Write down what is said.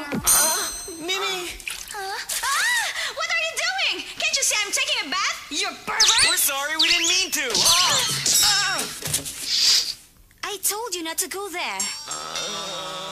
Mimi! What are you doing? Can't you see I'm taking a bath? You pervert! We're sorry, we didn't mean to! I told you not to go there.